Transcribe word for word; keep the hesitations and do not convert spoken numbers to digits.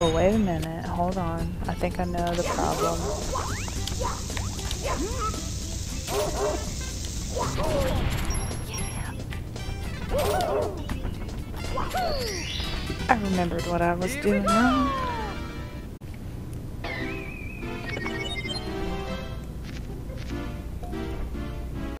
Well, wait a minute. Hold on. I think I know the problem. I remembered what I was doing wrong.